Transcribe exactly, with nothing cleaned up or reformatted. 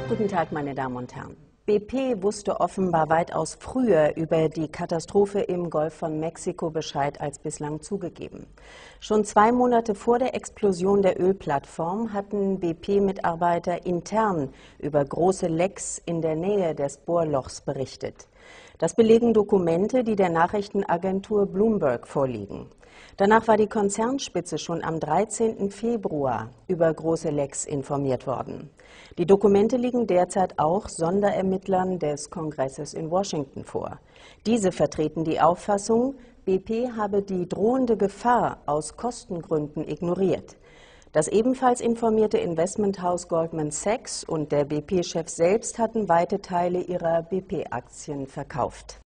Guten Tag, meine Damen und Herren. B P wusste offenbar weitaus früher über die Katastrophe im Golf von Mexiko Bescheid als bislang zugegeben. Schon zwei Monate vor der Explosion der Ölplattform hatten B P-Mitarbeiter intern über große Lecks in der Nähe des Bohrlochs berichtet. Das belegen Dokumente, die der Nachrichtenagentur Bloomberg vorliegen. Danach war die Konzernspitze schon am dreizehnten Februar über große Lecks informiert worden. Die Dokumente liegen derzeit auch Sonderermittlern des Kongresses in Washington vor. Diese vertreten die Auffassung, B P habe die drohende Gefahr aus Kostengründen ignoriert. Das ebenfalls informierte Investmenthaus Goldman Sachs und der B P-Chef selbst hatten weite Teile ihrer B P-Aktien verkauft.